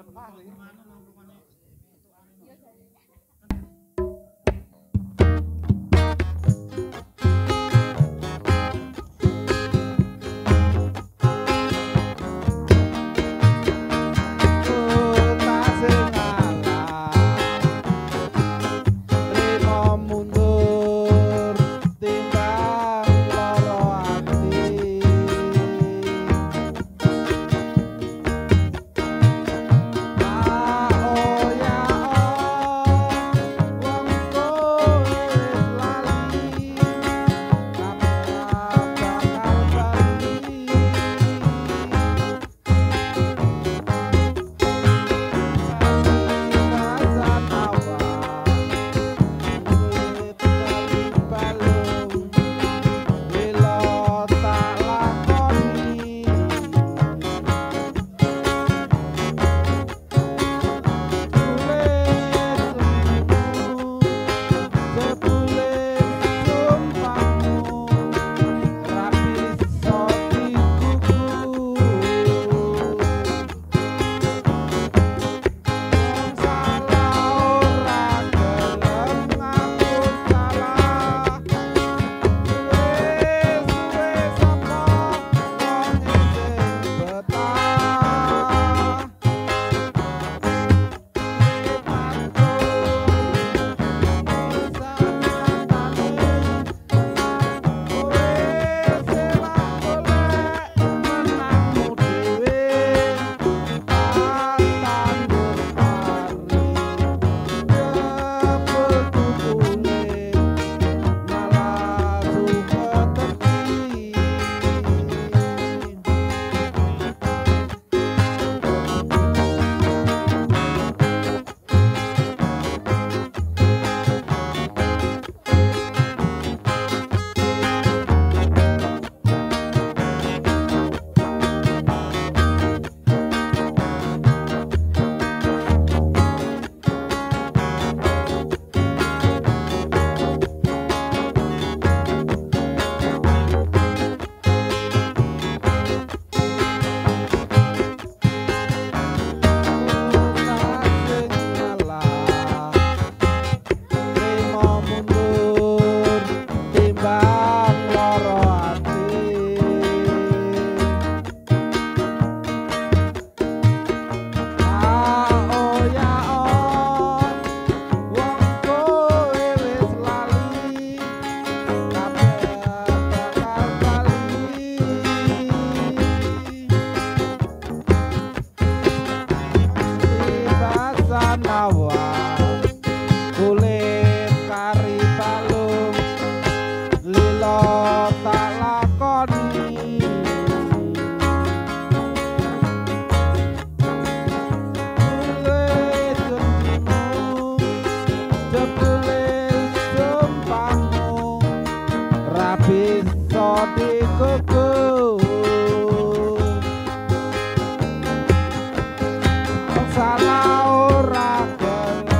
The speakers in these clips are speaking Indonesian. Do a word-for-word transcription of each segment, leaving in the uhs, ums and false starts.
Salah ora gelem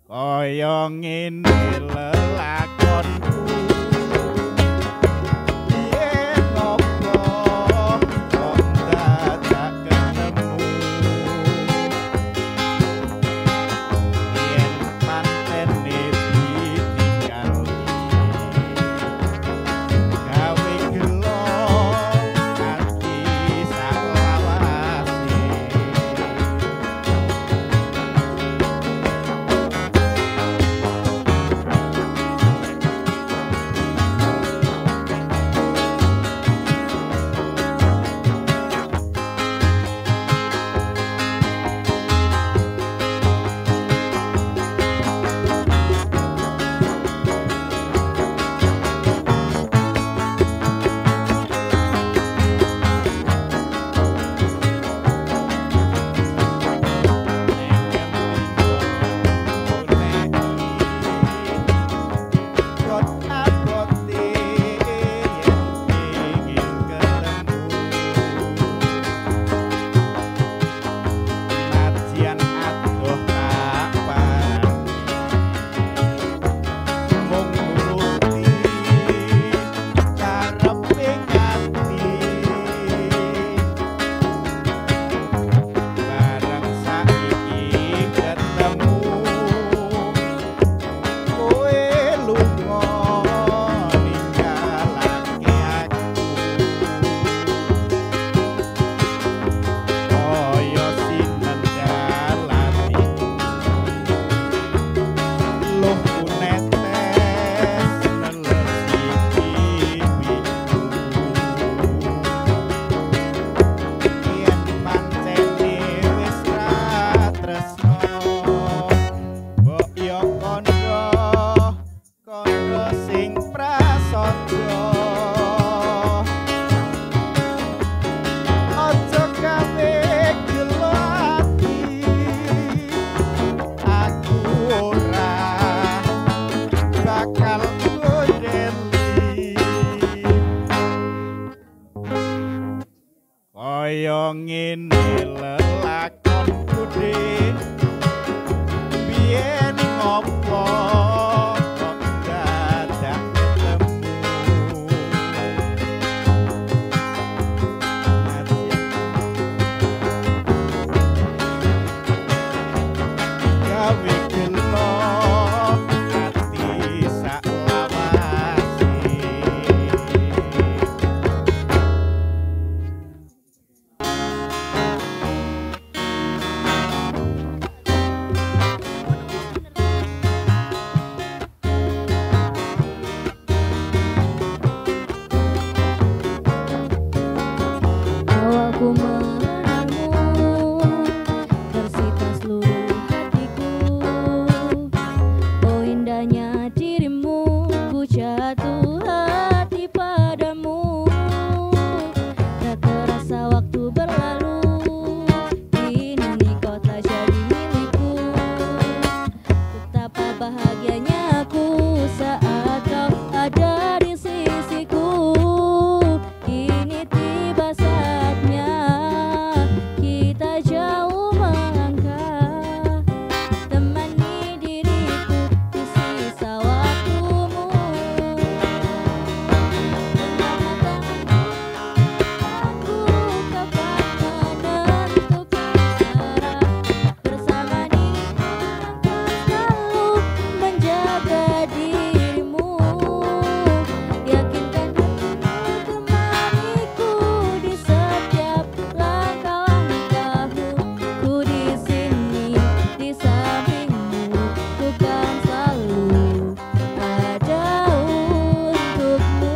Kaya ngene lelakonku yen ngopo kok dadak ketemu yen pantene ditinggal gawe gelo ati salawase kaya ngene lelakonku Dik biyen ngopo kok dadak ketemu gawe gelo ati saklawase Aku mengenalmu, tersita seluruh hatiku. Oh indahnya dirimu, ku jatuh hati padamu. Tak terasa waktu berlalu, kini kau telah jadi milikku. Betapa bahagianya aku saat kau ada di sisiku. Kini tiba saatnya kita jauh melangkah, temani diriku di sisa waktumu. Aku kapan menentukan arah, bersama dirimu akan selalu menjaga dirimu. Yakinkan hatimu temaniku di setiap langkah-langkahmu. Ku di sini di sampingmu, ku kan selalu ada untukmu.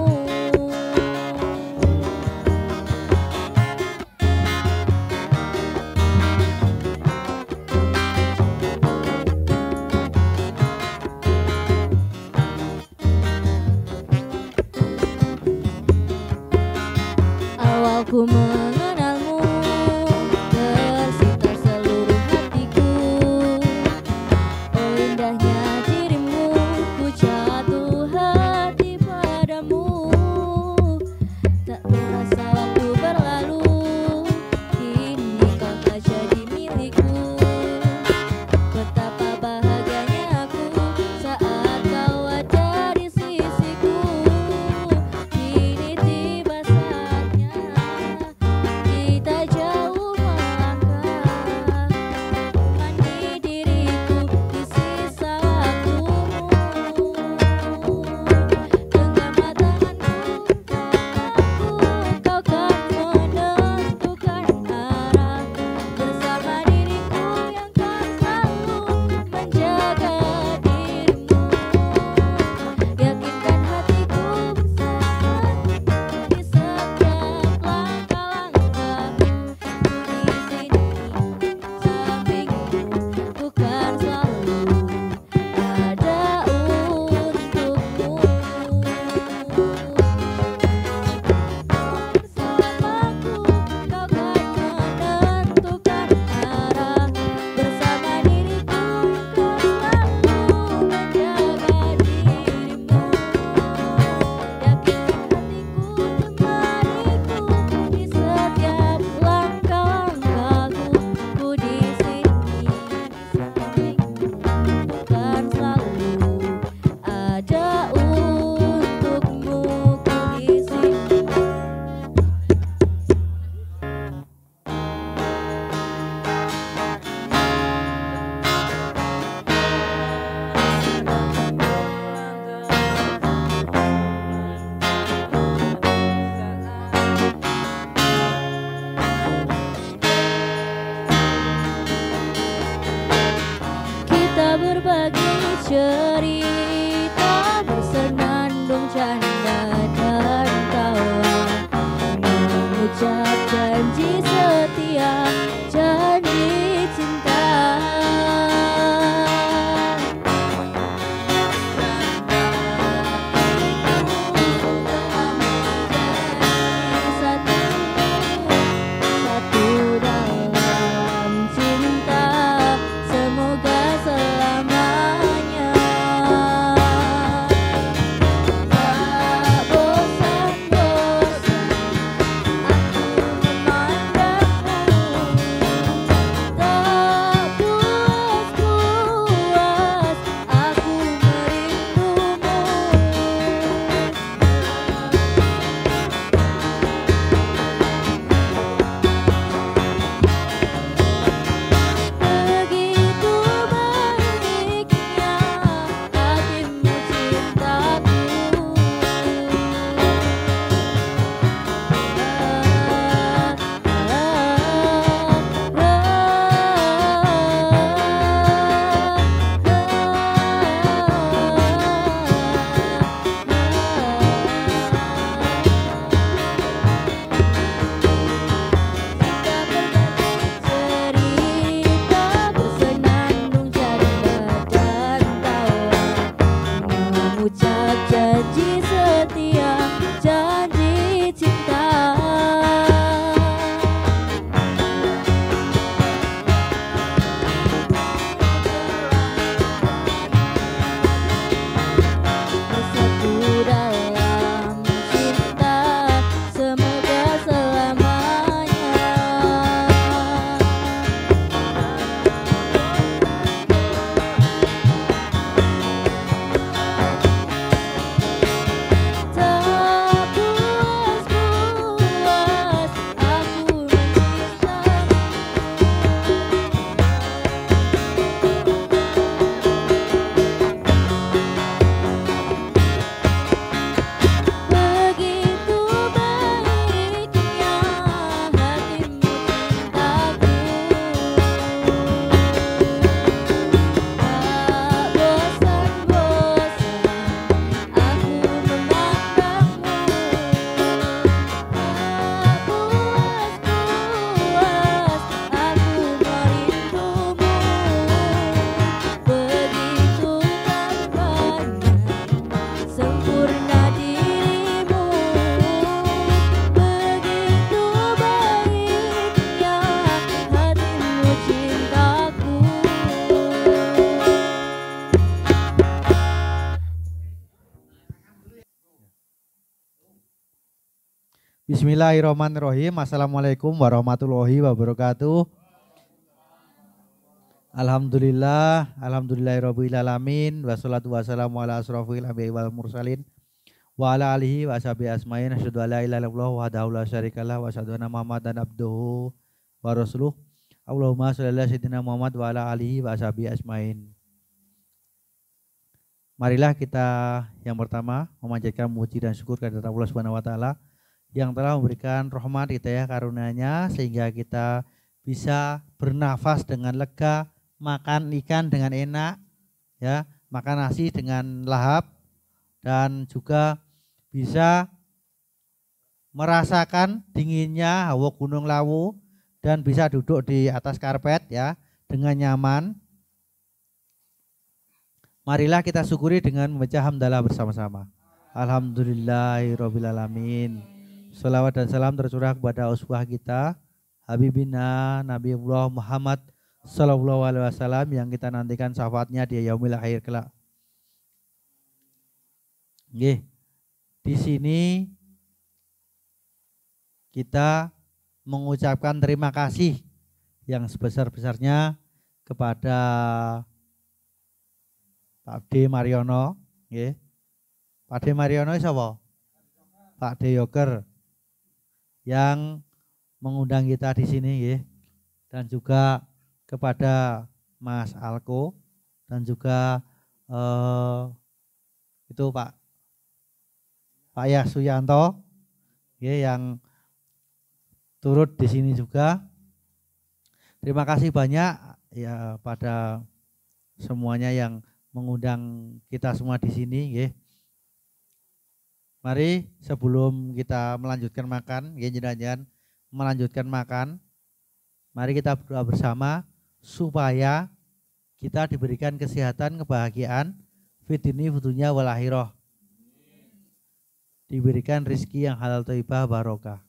Awal ku mengenalmu, tersita seluruh hatiku. Oh indahnya dirimu, ku jatuh hati padamu. Tak terasa waktu berlalu, kini kau telah jadi milikku. Betapa bahagianya Bismillahirrahmanirrahim. Assalamualaikum warahmatullahi wabarakatuh. Alhamdulillah, alhamdulillahirabbil alamin, wassalatu wassalamu ala asrofil anbiya'i wal mursalin wa ala alihi wa sahbihi asmain. Asyhadu an la ilaha illallah wahdahu la syarikalah wa asyhadu anna Muhammadan abduhu wa rasuluh. Allahumma shalli ala sayyidina Muhammad wa ala alihi wa sahbihi asmain. Marilah kita yang pertama memanjatkan puji dan syukur kepada Allah Subhanahu wa taala yang telah memberikan rahmat hidayah karunia-Nya sehingga kita bisa bernafas dengan lega, makan ikan dengan enak, ya, makan nasi dengan lahap, dan juga bisa merasakan dinginnya hawa gunung Lawu dan bisa duduk di atas karpet ya dengan nyaman. Marilah kita syukuri dengan membaca hamdalah bersama-sama. Alhamdulillahirabbil alamin. Salawat dan salam tercurah kepada uswah kita Habibina Nabiullah Muhammad sallallahu alaihi wasallam yang kita nantikan syafaatnya di yaumil akhir kelak. Nggih. Di sini kita mengucapkan terima kasih yang sebesar-besarnya kepada Pak D Mariono, nggih. Pak D Mariono sapa? Pak D Yoker yang mengundang kita di sini, nggih. Dan juga kepada Mas Alko dan juga eh, itu Pak Pak Yasuyanto, nggih, yang turut di sini juga. Terima kasih banyak ya pada semuanya yang mengundang kita semua di sini, nggih. Mari sebelum kita melanjutkan makan, nggih jenengan melanjutkan makan, mari kita berdoa bersama supaya kita diberikan kesehatan, kebahagiaan fitini futunya wal akhirah. Diberikan rizki yang halal thayyibah barokah.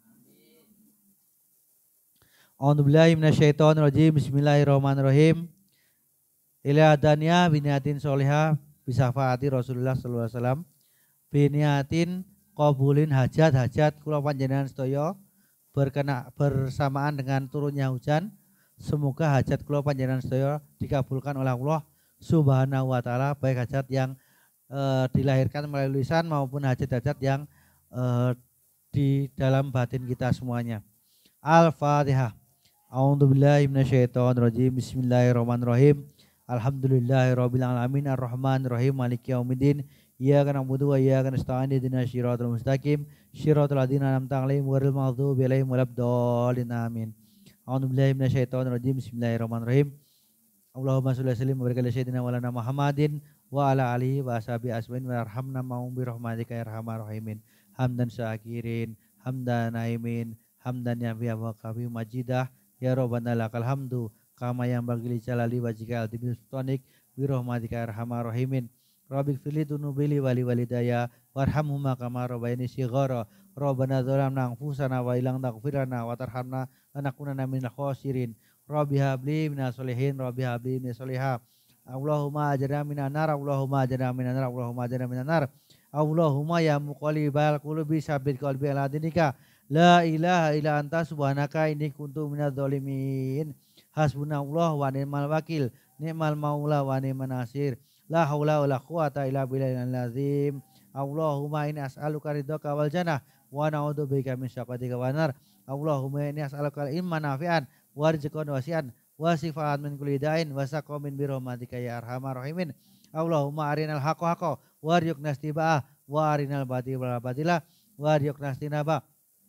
A'udzubillahi minasyaitonirrajim. Bismillahirrahmanirrahim. Ila adanya biniatin sholihah bisafaati Rasulullah sallallahu alaihi wasallam. Biniatin qabulin hajat-hajat kula panjenengan sedaya berkena bersamaan dengan turunnya hujan. Semoga hajat kula panjenengan sedaya dikabulkan oleh Allah Subhanahu wa taala, baik hajat yang eh, dilahirkan melalui lisan maupun hajat-hajat yang eh, di dalam batin kita semuanya. Al-Fatihah. A'udzubillahi minasyaitonirrajim. Bismillahirrahmanirrahim. Alhamdulillahirabbil alamin arrahmanirrahim maliki yaumiddin. Iyyaka na'budu wa iyyaka nasta'in ihdinas siratal mustaqim siratal ladzina an'amta 'alaihim ghairil maghdubi 'alaihim waladdallin amin. A'udzubillahi minasyaitonirrajim. Bismillahirrahmanirrahim. Allahumma shalli wa sallim wa barik ala sayyidina wa lana Muhammadin wa ala alihi wa ashabihi asmain warhamna ma'hum bi rahmatika ya arhamar rahimin. Hamdan syakirin, hamdan naimin, hamdan ya biya wa kafi majidah ya rabbana lakal hamdu kama yang bagi jalali wajhika al-tibis tonik bi rahmatika ya arhamar rahimin. Rabbik fili dunubili wali walidaya warhamhuma kama rabbayani shighara. Rabbana dzalamna anfusana wa illam taghfir lana wa tarhamna lanakunanna minal khasirin. Rabbi habli minas solihin, Rabbi habli minas solihah. Allahumma ajirna minan nar, Allahumma ajirna minan nar, Allahumma ajirna minan nar. Allahumma ya muqallibal qulubi sabbit qalbi ala dinika. La ilaha illa anta subhanaka inni kuntu minadz zalimin. Hasbunallah wa ni'mal wakil, ni'mal maula wa ni'man nasir. La haula wala quwata illa billahil azim. Allahumma inni as'aluka ridhaka wal jannah wa na'udzubika min syaqatika wan nar. Allahumma inni as'aluka ilman nafi'an wa rizqan wasi'an wa sifaan min kulli da'in wa saqamin bi rahmatika ya arhamar rahimin. Allahumma arinal haqqa haqqa warzuqna istiba'ah wa arinal batila batila warzuqna istinaba.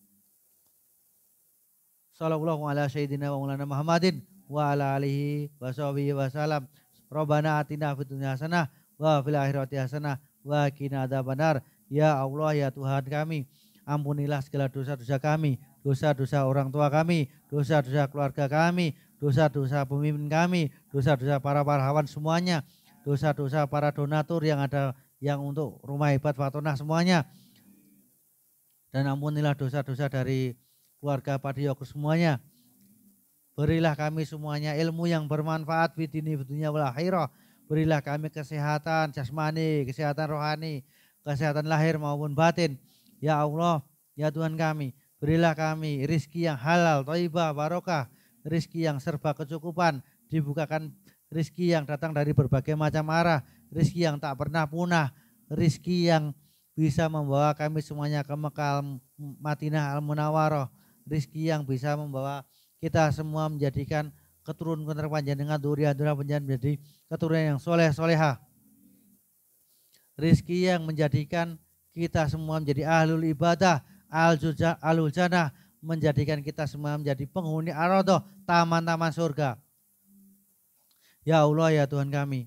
Sallallahu ala sayyidina wa maulana Muhammadin wa ala alihi wa sahbihi wa salam. Rabbana atina fid dunya hasanah wa fil akhirati hasanah wa qina adzabannar. Ya Allah ya Tuhan kami, ampunilah segala dosa-dosa kami, dosa-dosa orang tua kami, dosa-dosa keluarga kami, dosa-dosa pemimpin kami, dosa-dosa para pahlawan semuanya, dosa-dosa para donatur yang ada yang untuk rumah hebat Fatonah semuanya. Dan ampunilah dosa-dosa dari keluarga Pak Yokur semuanya. Berilah kami semuanya ilmu yang bermanfaat di dunia wal akhirah. Berilah kami kesehatan jasmani, kesehatan rohani, kesehatan lahir maupun batin. Ya Allah, Ya Tuhan kami, berilah kami rizki yang halal, thayyibah, barokah, rizki yang serba kecukupan, dibukakan rizki yang datang dari berbagai macam arah, rizki yang tak pernah punah, rizki yang bisa membawa kami semuanya ke Mekah Madinah Al-Munawwaroh, rizki yang bisa membawa kita semua menjadikan keturunan panjenengan, durian-durian panjenengan menjadi keturunan yang soleh solehah, rizki yang menjadikan kita semua menjadi ahlul ibadah, alul jannah, menjadikan kita semua menjadi penghuni ar-radhah, taman-taman surga. Ya Allah, ya Tuhan kami,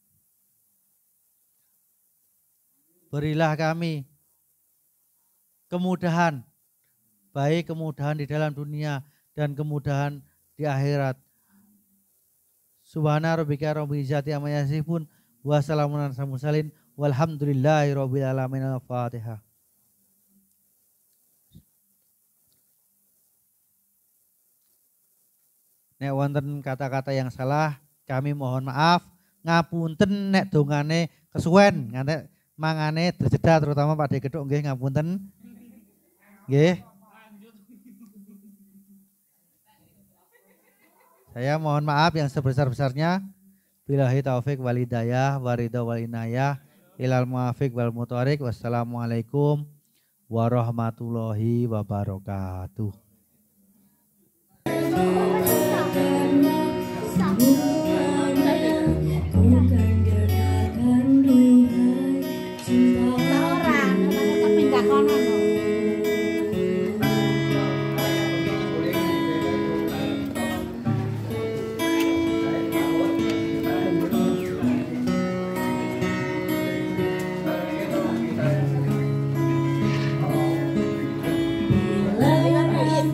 berilah kami kemudahan, baik kemudahan di dalam dunia dan kemudahan di akhirat. Subhana rabbika rabbil izzati amma yasifun wa salamun alal mursalin walhamdulillahi rabbil alamin. Al-Fatihah. Nek wonten kata-kata yang salah kami mohon maaf, ngapunten nek dongane kesuwen ngantek mangane terjeda, terutama Pak De Gedhuk nggih, ngapunten. Nggih. Saya mohon maaf yang sebesar-besarnya. Billahi taufik wal hidayah wa ridha wal inayah ilal muwafiq wal mutharik. Wassalamualaikum warahmatullahi wabarakatuh. Bila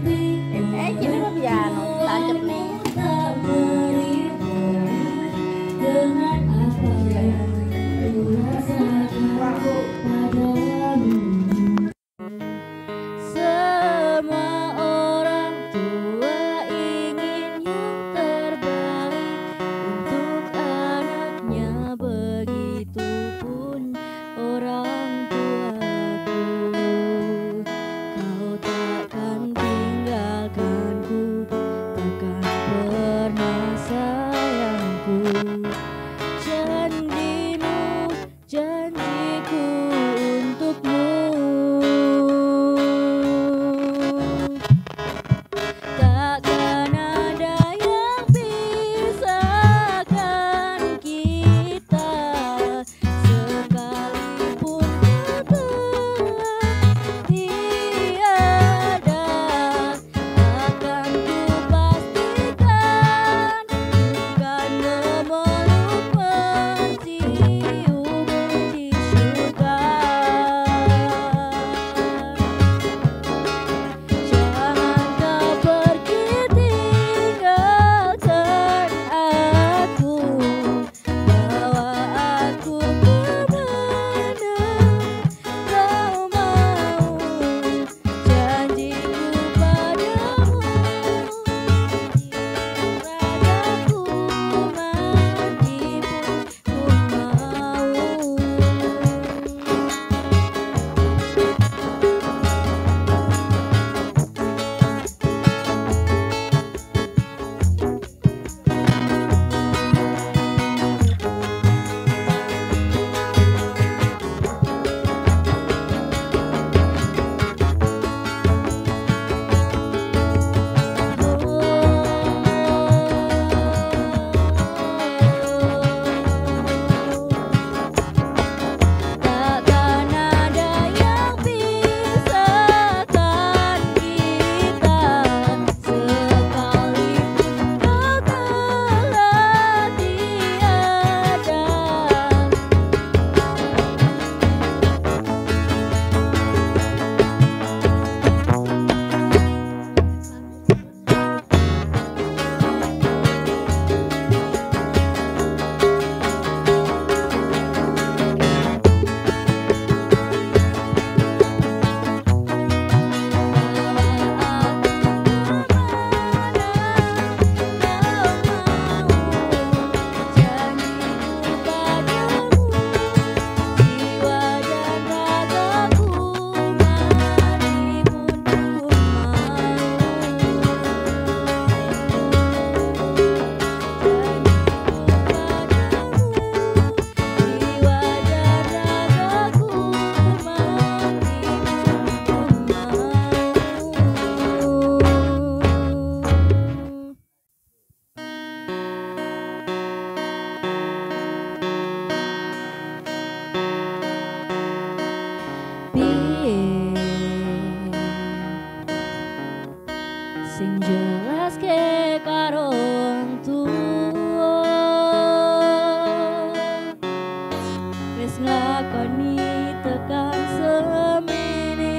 wis nglakoni tekan semene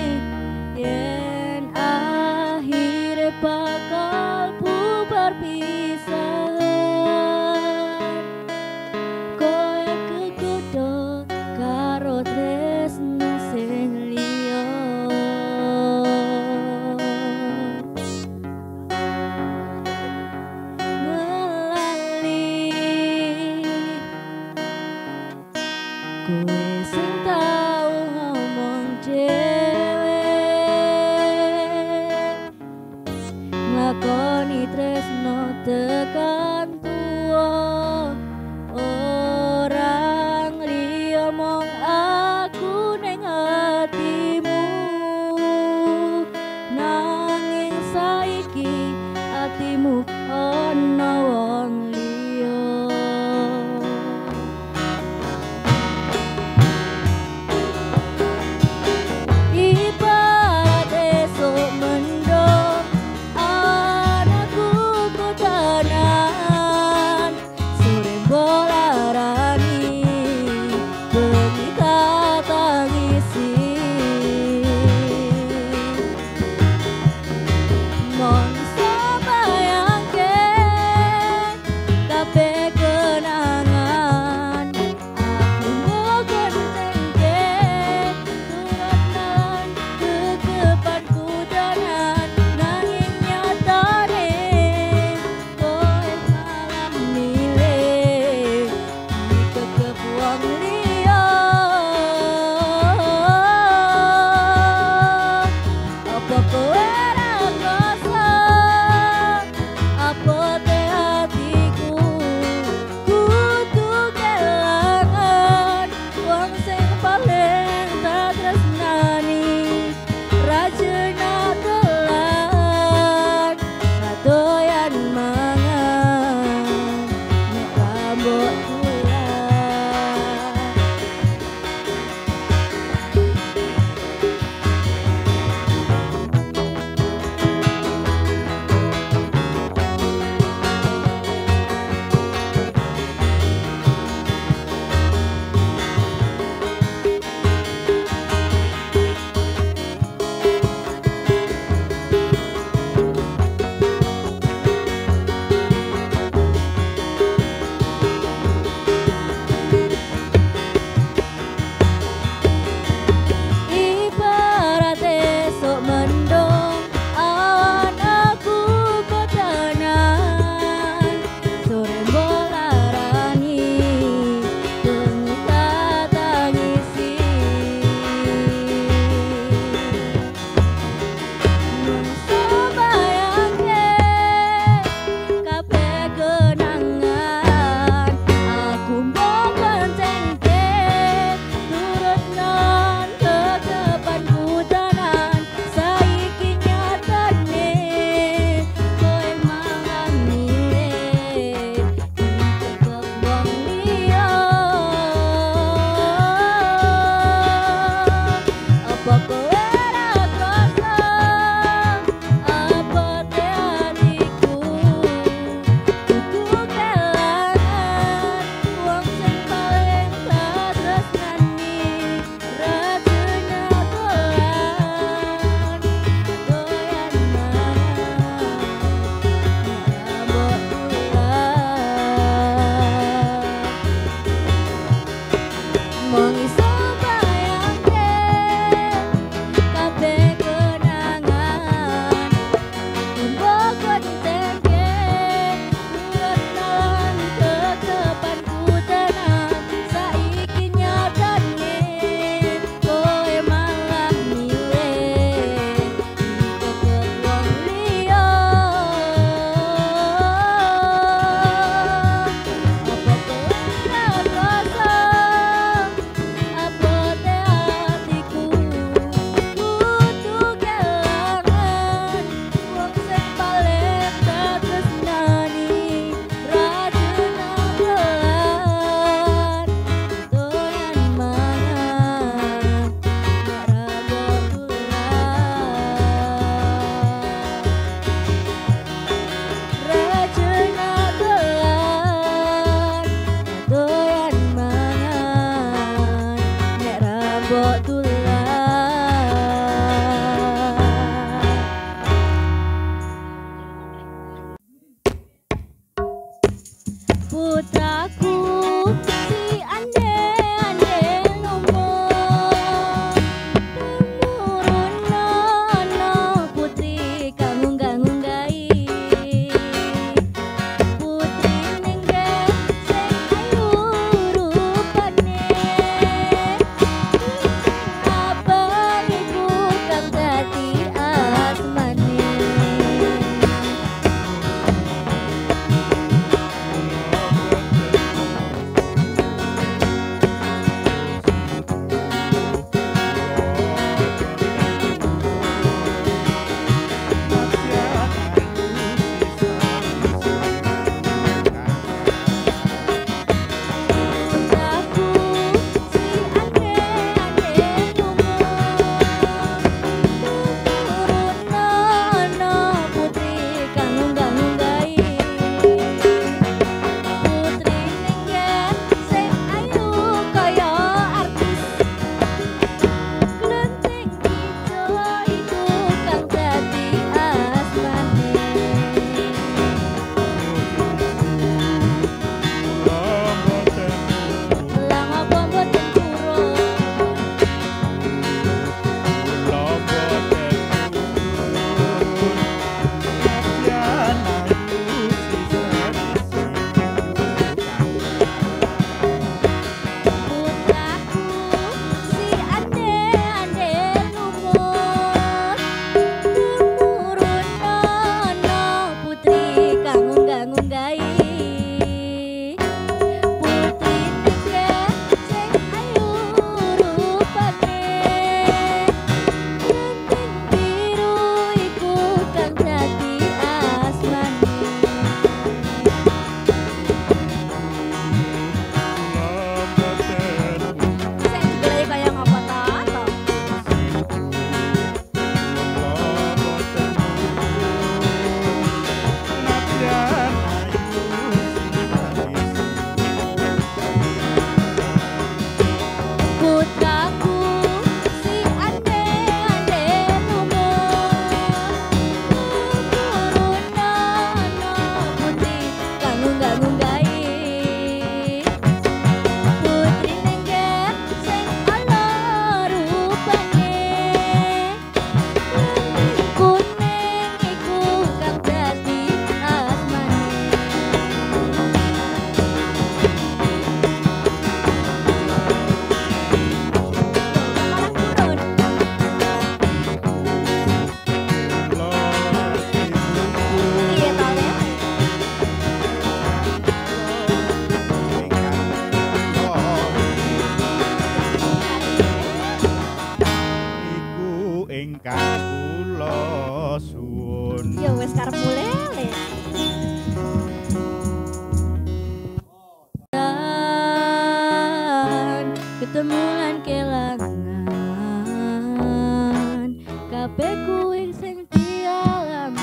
yen akhire bakal bubar pisahan koyo kegodho karo tresno sing liya kowe sing tau ngomong dhewe nglakoni tresno tekan tuwa orang liya mong aku ning atimu nanging saiki atimu ana wong liya ibarat esok mendung anakku kodanan sore bolarani bengi tangisi mon sabayangke kabeh kenangan aku bogan tengke turanan kekepanku danan nanging nyatane kowe malah milih dikekep wong liya apa kowe ra krasa apa te hatiku kudu kelangan wong sing paling tak tresnani rajena telan ra doyan mangan nek rambut tulan ibarat esok mendung awan aku kodanan sore bolarani bengi tangisi mun sabayangke kabeh kenangan aku bogan tengke turut non kekepanku danan saiki nyatane kowe malah milih dikekep wong liya apa kowe ra krasa apa te hatiku kudu kelangan wong sing paling tak tresnani rajena telan doyan mangan rambut tulan mong iso bayangke kabeh kenangan bogan tengke turut non kekepanku danan saiki nyatane kowe malah milih dikekep wong liya apa kowe ra krasa mbok tulah. Putraku si ande ande ngomong temurun nono putri kang ngunggah-ngunggahi putri nengge sing ayu rupane abang iku kang dadi asmane. Putraku si ande ande ngomong turun nono putri kang ngunggah-ngunggahi putri nengge sing ayu kaya artis glenting ijo iku kang dadi asmane. Lang apa mboten turun putraku si ande ande lumut turun nono putri kang ngunggah-ngunggahi putri nengge sing ayu rupane glenting biru iku kang dadi asmane. Sing digoleki kaya ngapa ta to? Putraku si ande ande lumut turun nono putri kang ngunggah-ngunggahi putri nengge sing ala rupane kuning iku kang dadi asmane. Malah turun iya ta Le? Iku ingkang kula suwun. Ya wis karepmu lele. Dan ketemu lan kelangan kabeh kuwi sing dialami.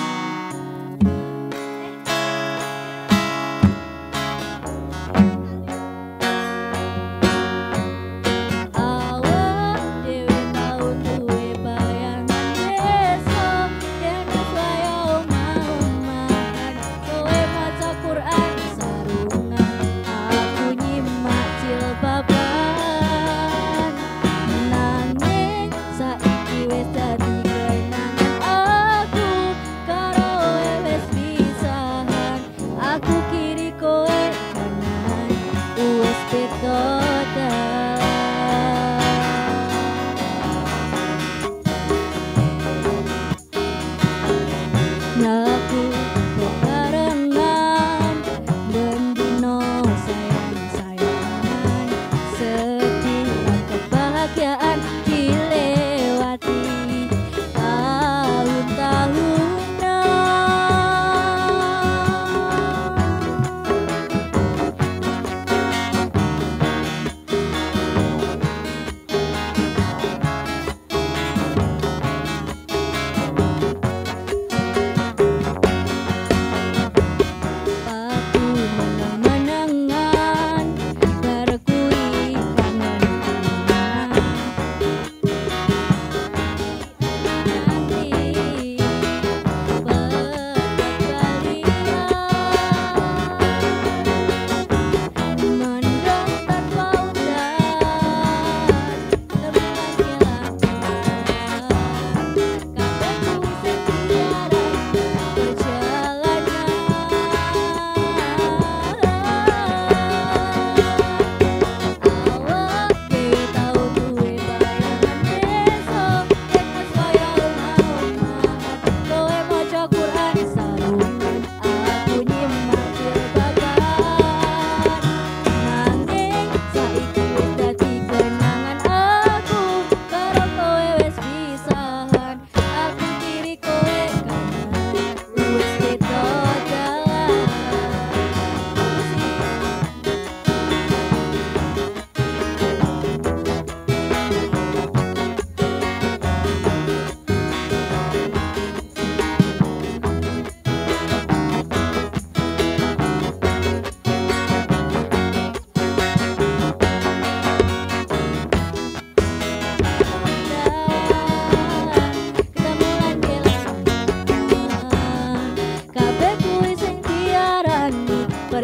Awak dhewe tau duwe bayangan besok yen wis waya omah-omahan kowe maca Quran sarungan aku nyimak jilbaban nanging saiki wis dadi kenangan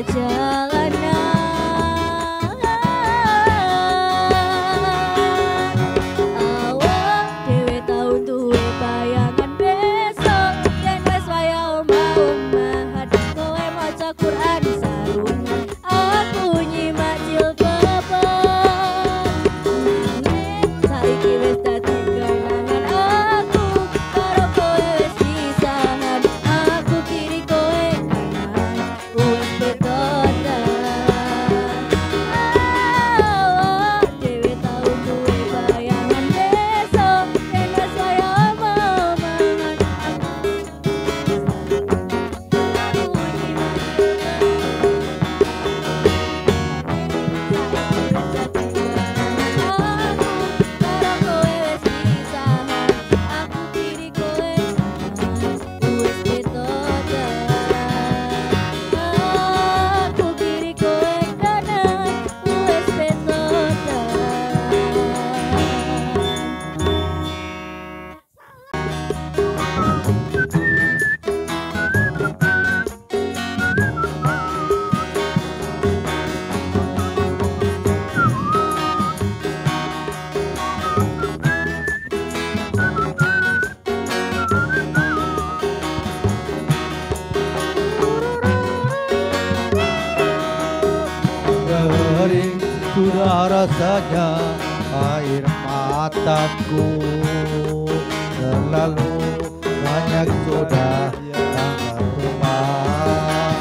Kering sudah rasanya air mataku, terlalu banyak sudah tanggal rumah.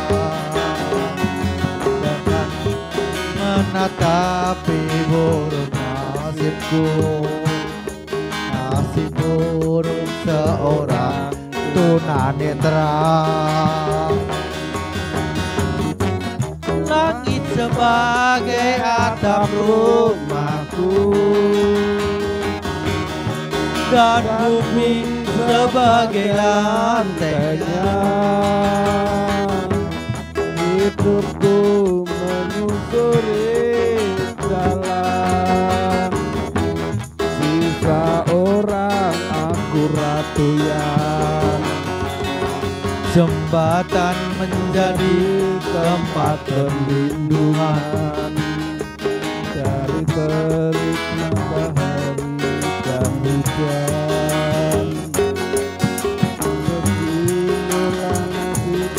Dengan menatapi buruk nasibku, nasib buruk seorang tunanetra. Langit sebagai atap rumahku dan bumi sebagai lantainya. Hidupku menyusuri jalan, sisa orang aku ratu yang jembatan menjadi tempat perlindungan dari terik matahari dan hujan. Beginilah nasib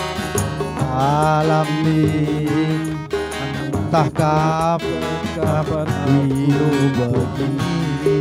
alam ini, entah kapan kapan hidup begini.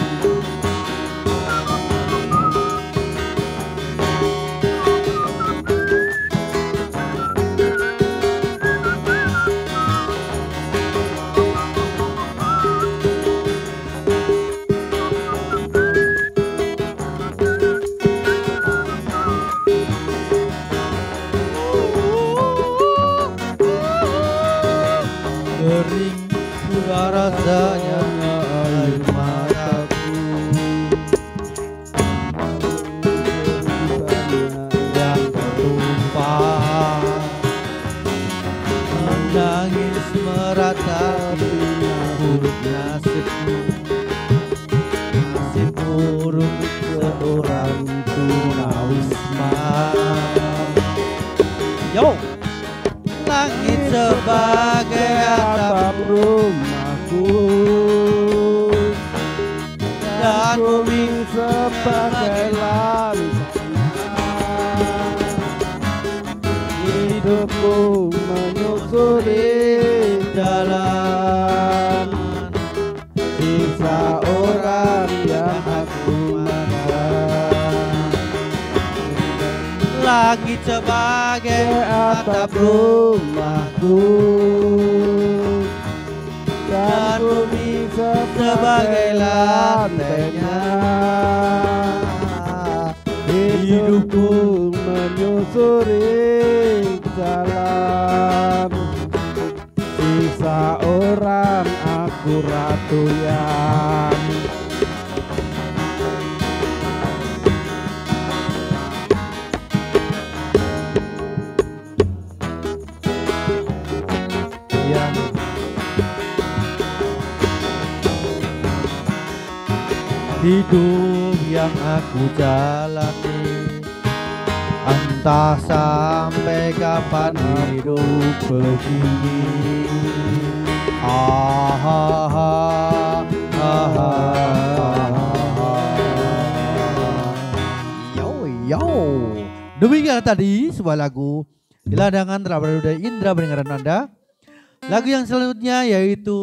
Kering sudah rasanya air mataku, yang tertumpah menangis meratapi buruk nasibku, nasib buruk seorang tunawisma. Yo, langit sebagai atap rumahku dan bumi sebagai lantainya. Hidupku menyusuri jalan, sisa orang yang aku makan. langit sebagai atap rumahku dan bumi sebagai lantainya. Hidupku menyusuri jalan, sisa orang aku ratu yang yang hidup yang aku jalani Entah sampai kapan hidup begini. Ah, ah, ah, ah, ah. Yo yo. Demikian tadi sebuah lagu Gelandangan telah berada dari Indra pendengaran Anda. Lagu yang selanjutnya yaitu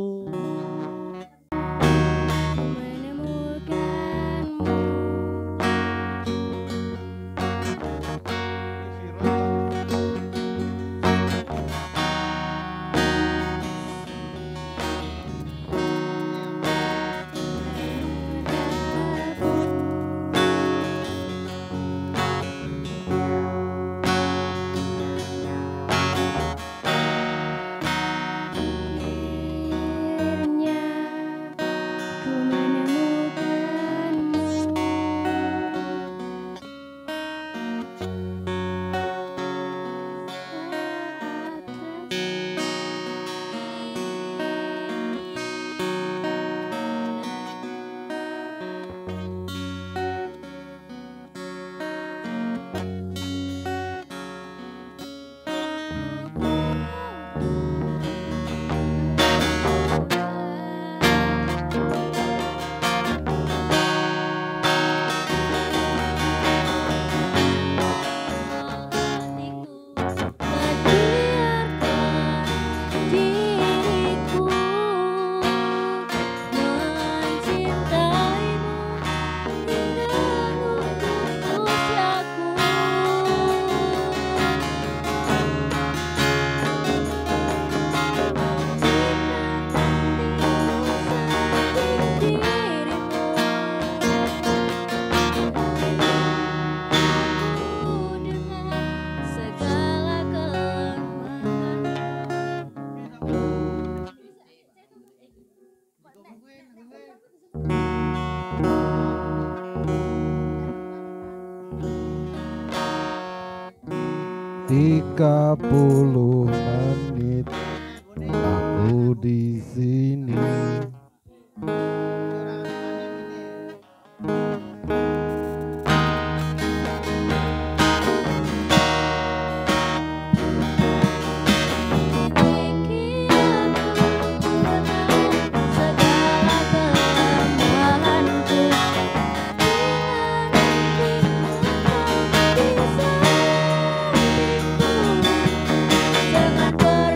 tiga puluh menit aku di sini. Jangan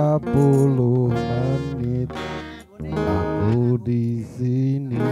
tiga puluh menit aku di sini.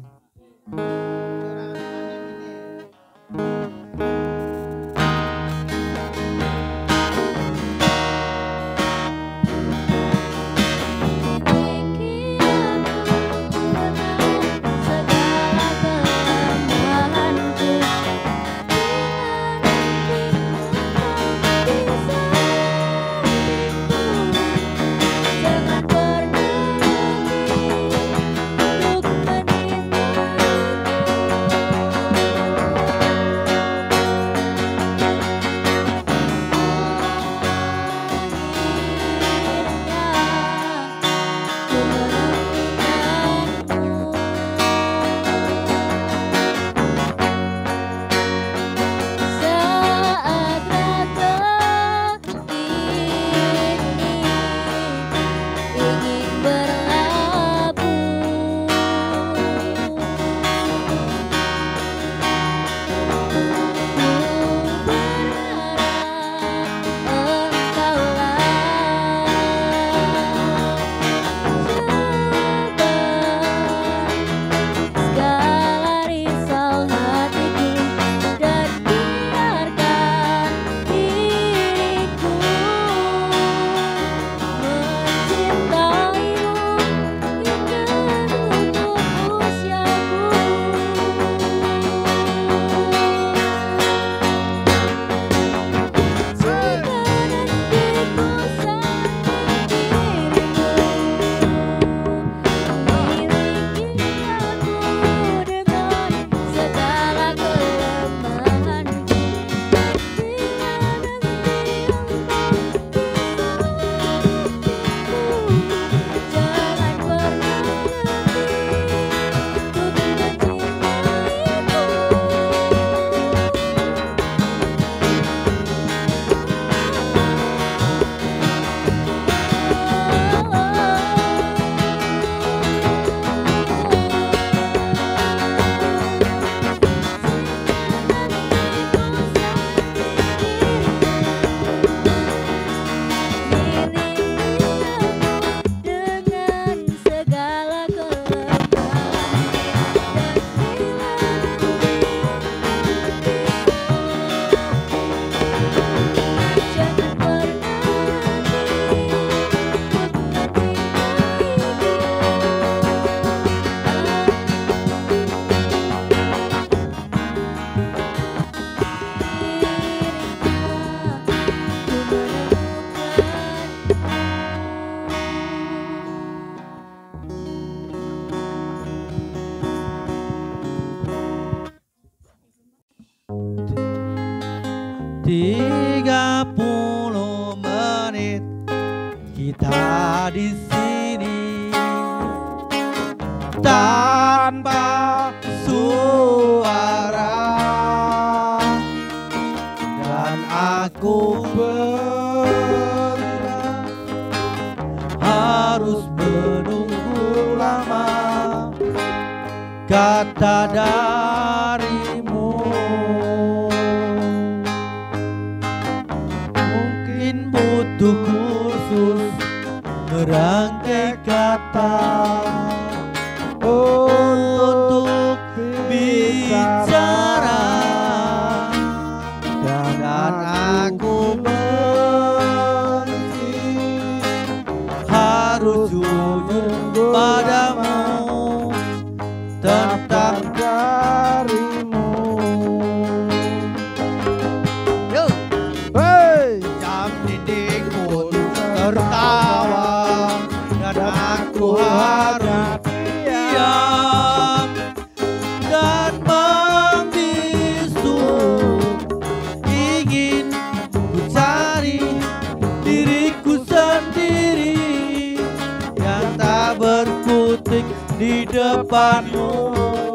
tiga puluh menit kita di sini tanpa suara, dan aku berat harus menunggu lama kata darimu. Mungkin butuh kursus merangkai kata untuk bicara, dan aku benci harus jujur padamu tentang darimu. Yo, hey, jam dinding pun tertawa dan aku harus diam dan membisu. Ingin ku cari diriku sendiri yang tak berkutik di depanmu.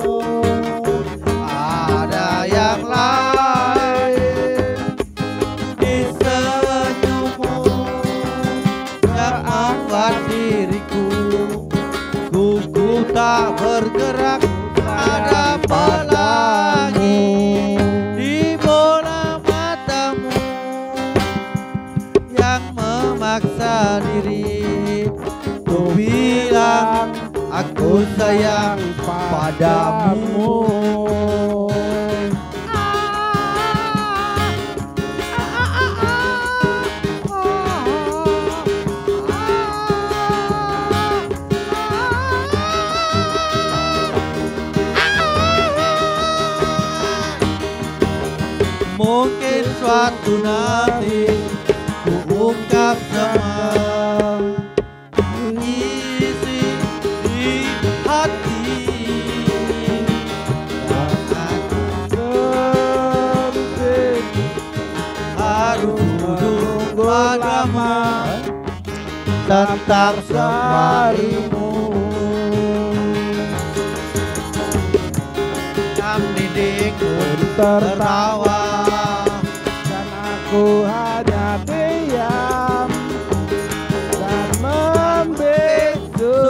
Ada yang lain di senyummu yang angkat diriku. Kuku tak bergerak, ada pelangi di bola matamu yang memaksa diri Aku sayang padamu. Mungkin suatu nanti ku ungkap semua isi di hati yang aku sempit, harus duduk padamu tentang semarimu. Kami dingin tertawa dan aku hanya diam dan membisu,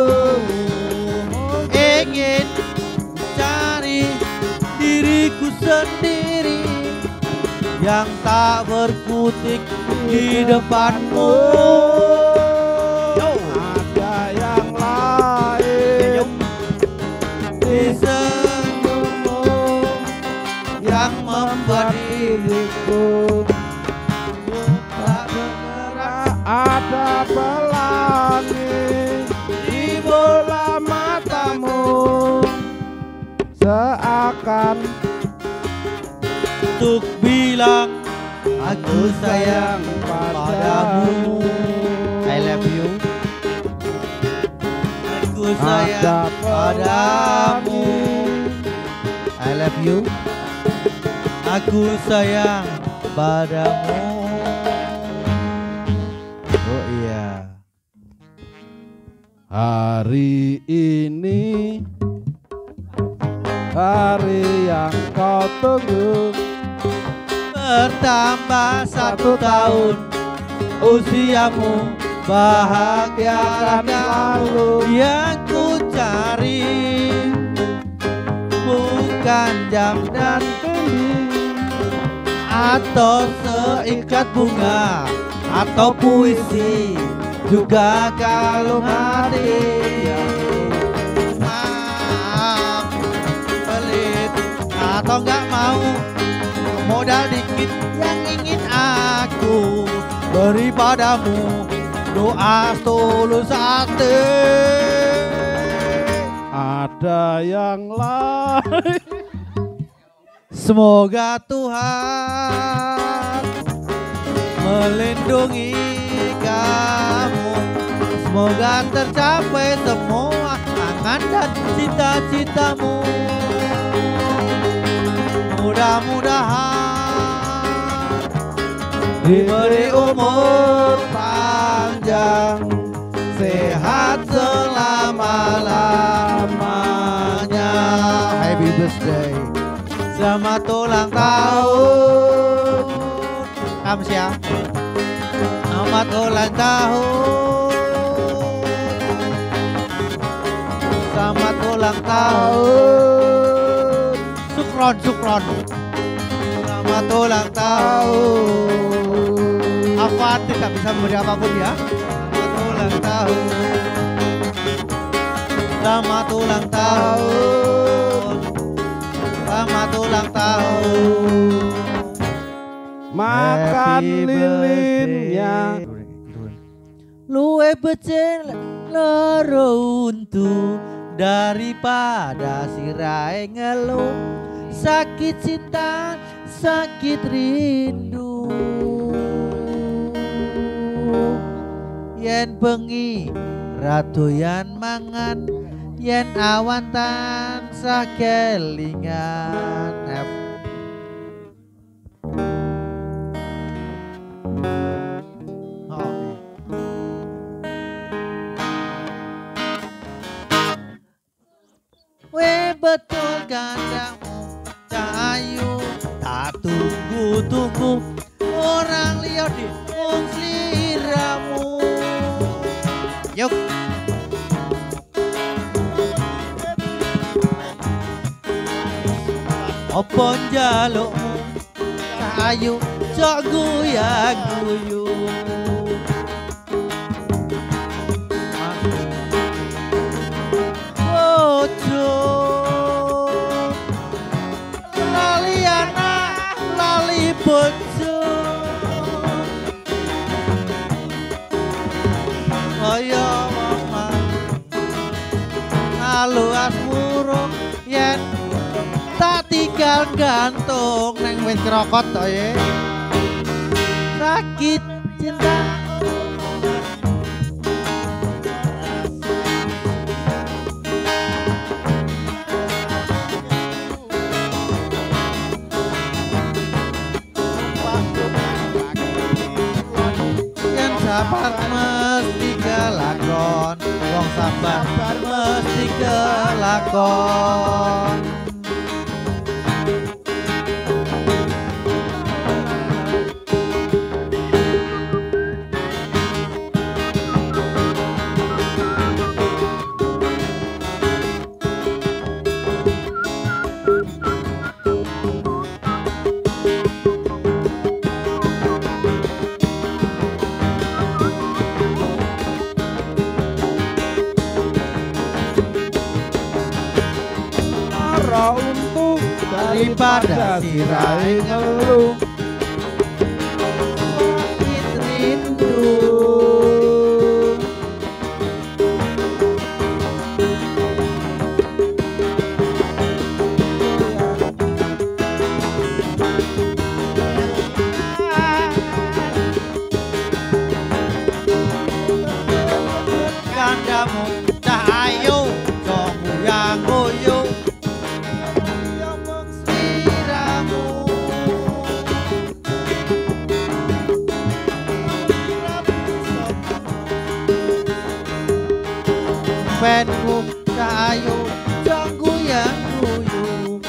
ingin cari diriku sendiri yang tak berkutik di depanmu. Ada yang lain di senyummu yang membuat diriku tak bergerak. Ada pelangi di bola matamu, seakan untuk bilang aku sayang padamu. I love you. Aku sayang padamu. I love you. Aku sayang padamu. Oh iya. Hari ini hari yang kau tunggu, bertambah satu tahun usiamu, bahagia dan selalu yang ku cari, bukan jam dan kendi atau seikat bunga atau puisi, juga kalung hati. Maaf, pelit atau nggak mau, modal dikit yang ingin aku beri padamu, doa tulus hati. ada yang lain. Semoga Tuhan melindungi kamu, semoga tercapai semua angan dan cita-citamu. Mudah-mudahan diberi umur panjang, sehat selama-lamanya. Happy birthday, selamat ulang tahun Kamsia, selamat ulang tahun, selamat ulang tahun Sukron, Sukron, selamat ulang tahun. Afwan tidak bisa memberi apapun ya. Selamat ulang tahun, selamat ulang tahun, selamat ulang tahun. Makan lilinnya luwe becel loro untu daripada sirai ngeluh, sakit cinta sakit rindu. Yen bengi ratu yan mangan, yen awan tansah kelingan. We betul gandamu cahayu, tak tunggu-tunggu orang lihat di mung sliramu. Yuk apa njalukmu cahayu cok guyang-guyu. selalu asmuro yen tak tinggal gantung neng wit krokot to ye sakit cinta yen sabar mesti kelakon wong sabar mesti kelakon Ora untung daripada sirai ngeluh. sakit rindu kandamu cah ayu comu yang nguyu ngomong sliramu fanku cah ayu comu yang nguyu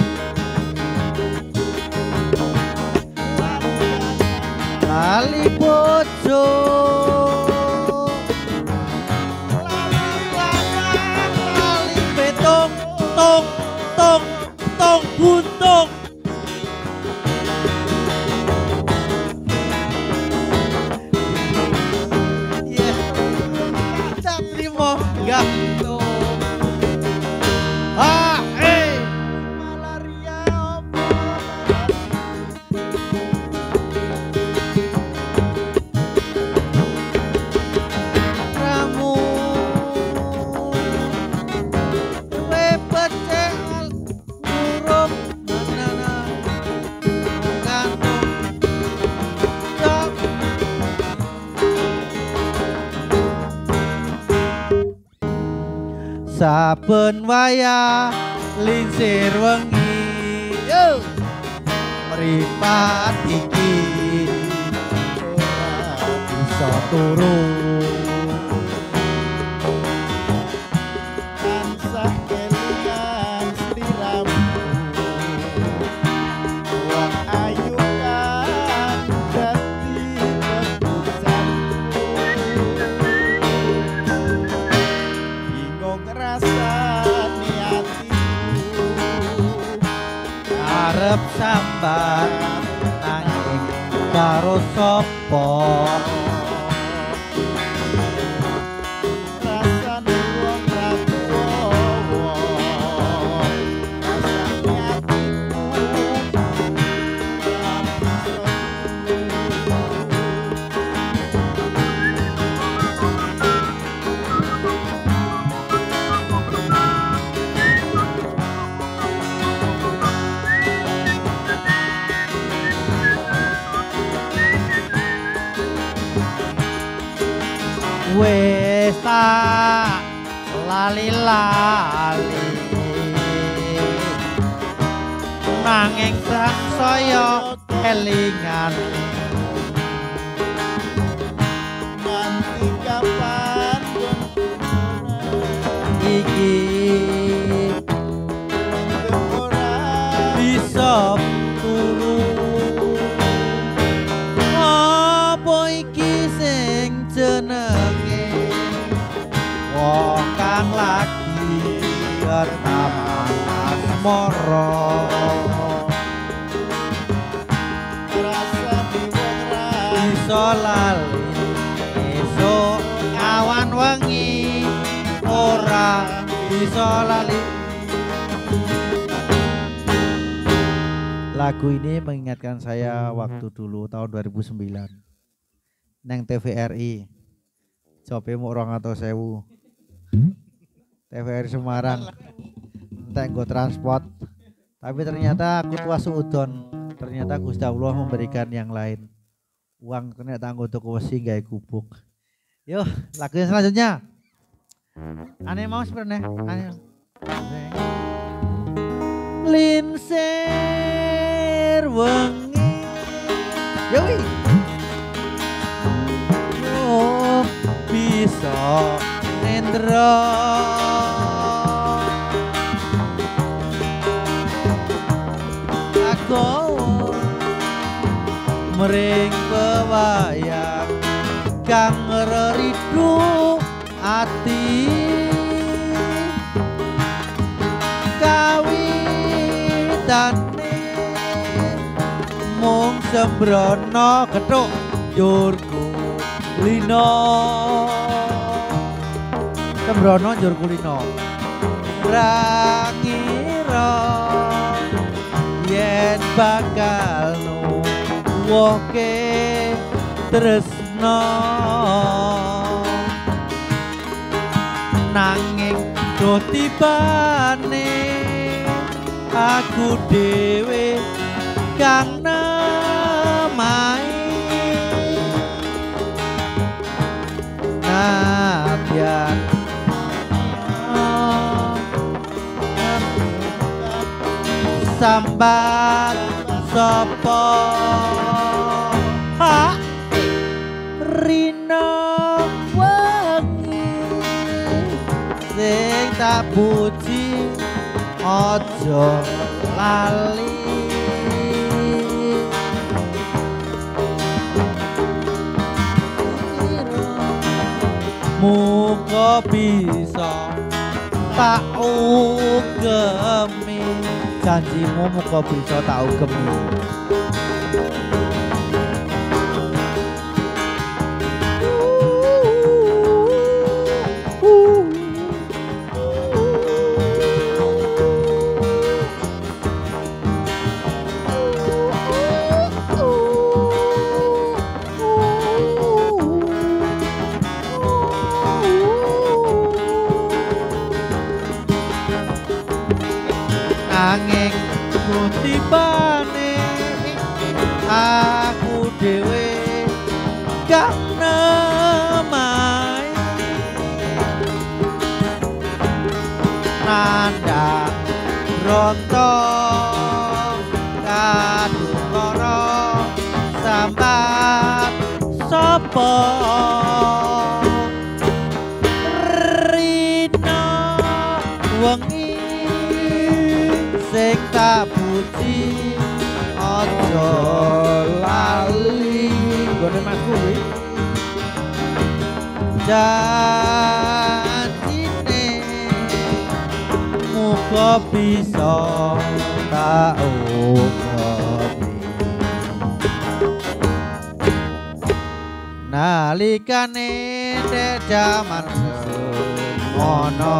lali bojo lali betong tong tong tong buntung ya tak terima gantung ah eh malaria ramu we pecel burung banana gantung tok saben waya lingsir wengi yo mripat iki ora bisa turu tansah kelingan sliramu wong ayu kan dadi keputusanku bingung rasane atiku arep sambat nanging karo sapa rasane wong ra tuwa rasane wis tak lali-lali nanging sangsaya kelingan nganti kapan iki ora bisa turu apa iki sing jenenge wong kang lagi rekaman asmara rasane wong ra bisa lali esuk awan wengi ora bisa lali. Lagu ini mengingatkan saya waktu dulu tahun dua ribu sembilan neng T V R I. Cope mau orang atau sewu. T T V R I Semarang. Entek nggo transport. Tapi ternyata aku tua suudon. Ternyata Gusti Allah memberikan yang lain. Uang kena tanggo tuku wesi gawe gubuk. Yo, lagu yang selanjutnya. Aneh mau sebenarnya. Aneh. Linser wengi. Yo wi. Oh, bisa nendra. Aku mering bewayang kang ngeridu ati kawitane mung sembrono kethuk njurku lino sembrono njurku lino ra ngira yen bakal nuwuhke tresno nanging do tibane aku dhewe kang nemahi nadyan sambat sapa ha rina wengi sing tak puji aja lali muga bisa tak ugemi janjimu muga bisa tak ugemi angin kutibane aku dhewe gak nemahi nandang rontong kadukara sambat sapa rina wengi sing tak puji aja lali gone Mas kuwi janjine muga bisa tak ugemi nalikane dek jaman semono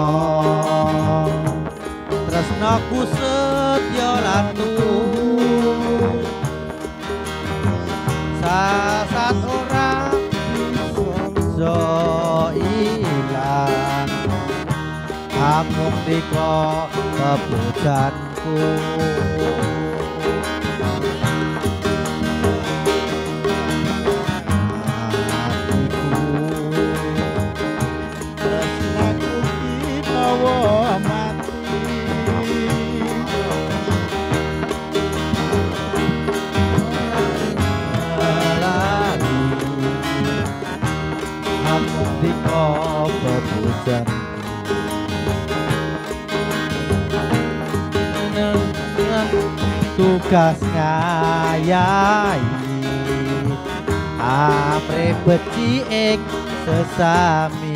tresnaku setya lan tulus sasat ora bisa ilang amung dika kepujanku tresnaku kinawa dika bebujan tugas ngayahi amre beci ing sesami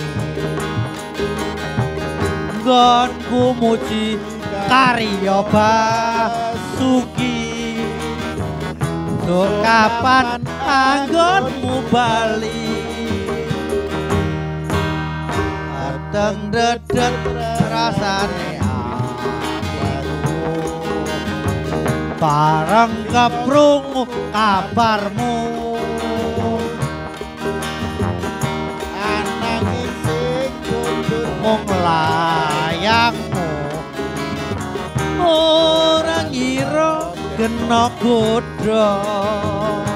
nggonku muji karya basuki untuk kapan anggonmu bali teng dedet rasane atiku bareng keprungu kabarmu ananging sing kudu mung sayangmu ora ngira kena godhong.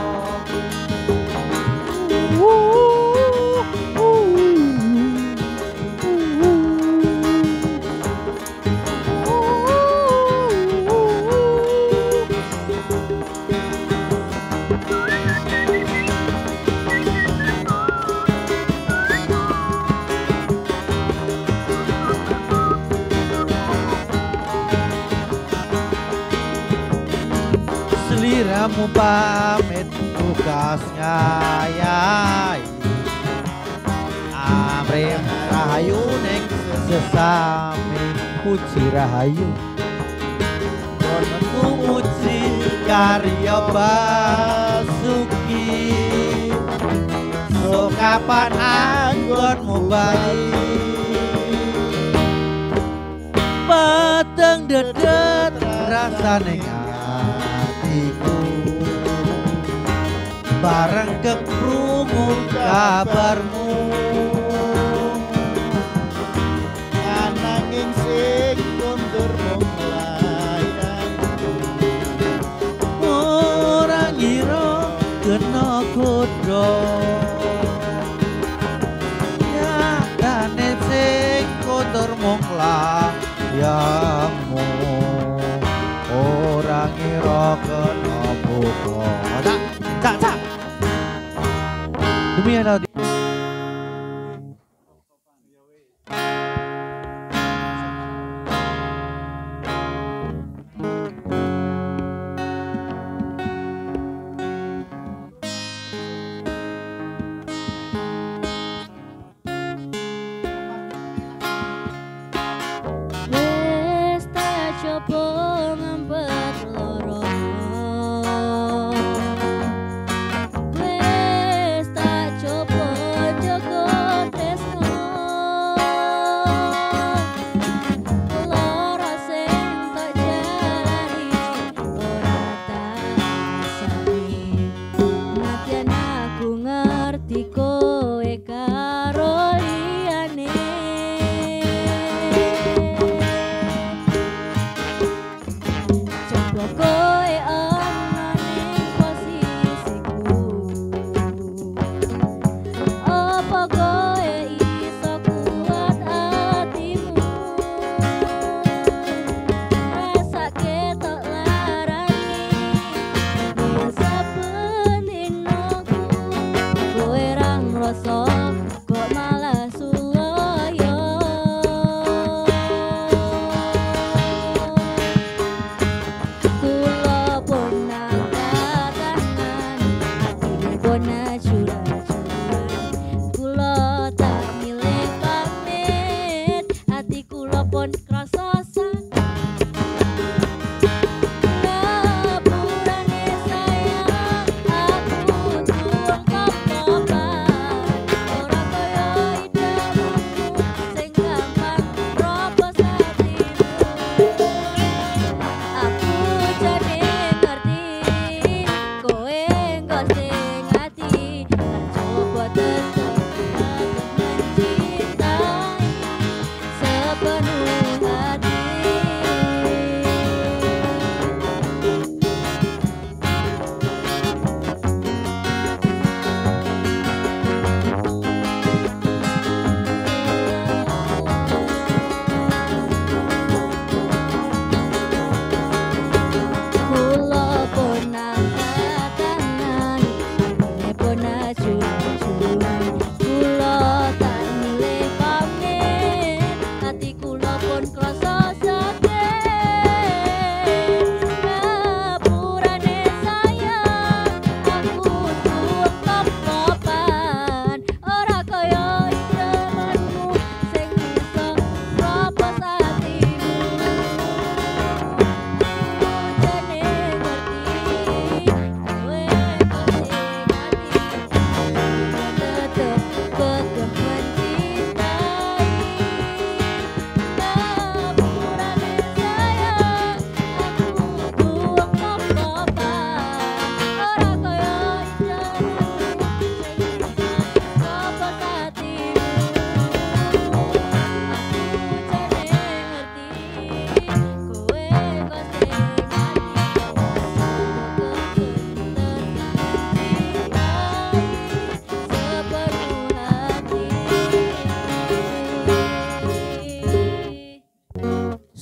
Seliramu pamit tugas ngayai Amrim rahayu ning sesami puji rahayu Konku muji karya Basuki So kapan anggonmu bayi Pateng dedet rasane hatiku bareng kekrungu kabarmu ananging sing kondur mung layangku ora ngira kena godhong nyatane sing kondur mung layangmu ora ngira kena godhong cak cak demi ada Wis tak coba ngempet loro Wis tak coba jaga tresno Loro sing tak jalani ora tak asani Nadyan aku ngerti kowe karo liyane Coba kowe ana ning posisiku Apa kowe iso kuat atimu Rasa ketok larani Yen saben dinoku Kowe ra ngrasa kok malah sulaya Kula pun nangkatangan Atine pun najura-juran Kula tak milih pamit Hati kula pun krasa sakit Ngapurane sayang Aku tuwang kop-kopan Ora kaya idamanmu Sing gampang robos hatimu Aku jane ngerti kowe engko sing ati tak coba tetep aku mencintai sepenuh hati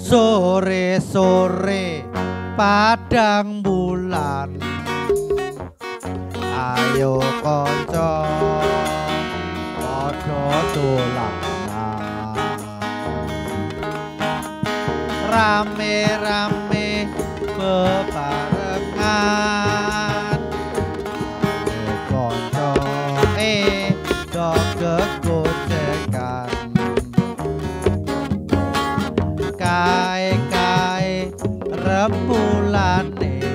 Sore-sore padang bulan, ayo konco padha dolanan, rame-rame bebarengan, konco eh do gegojekan, kae-kae remulane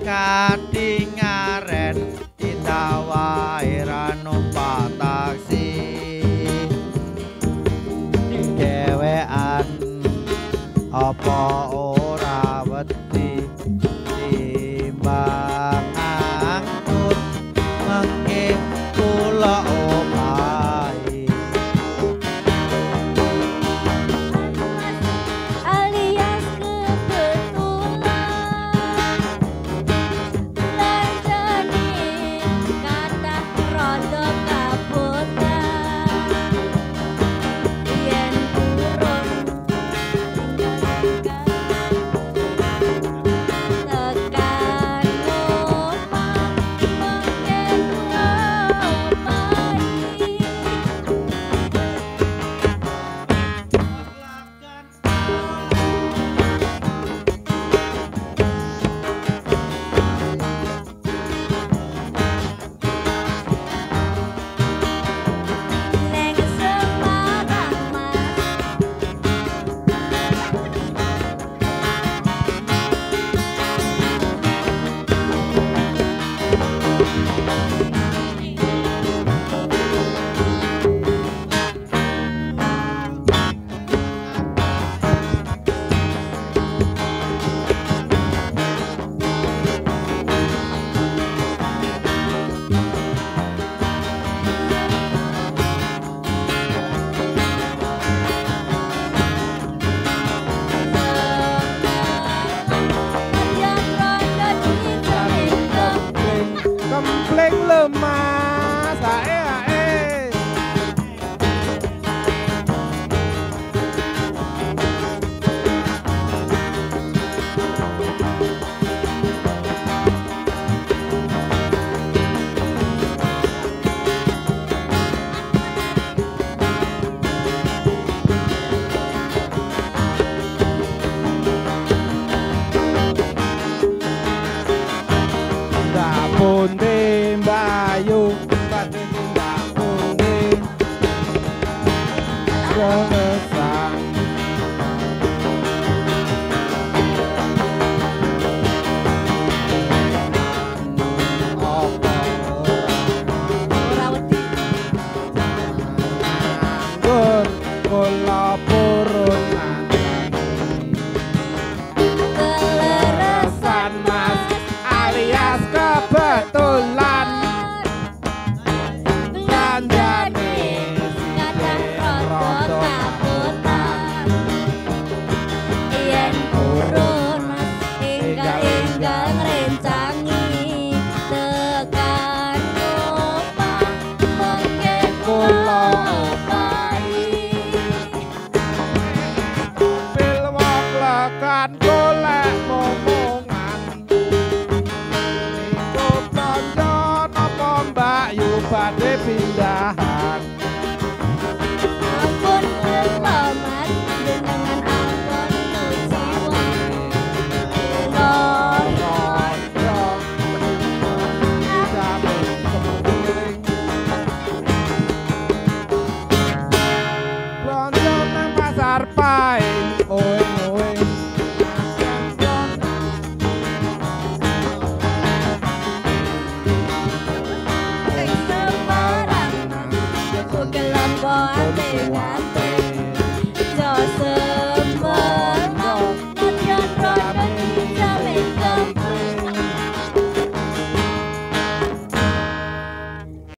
kadingaren kita wae ra numpak taksi dewean apa ora wedi timbang angkut mengke kula opahi alias kebetulan lanjani kata rondo kabutan yen turun tekan ngomong mungkin ngomahi neng Semarang mas yang rondo dicengkem Kempleng lemas ae ae. Ndak ponde mbayu pati ndak ponde Resan apa ora wedi nganggur kula purun keleresan mas alias kebetulan belanjane kadang rondo kabutan yen turun enggal-enggal ngrencangi tekan omah mungkin Kula opahi pil wong lekan golek momongan iku blanja napa mbak yu badhe pindahan ampun selamat jenengan ampun nuji wong blanja nang pasar paing oe oe Semarang, aku kelompo ate ngante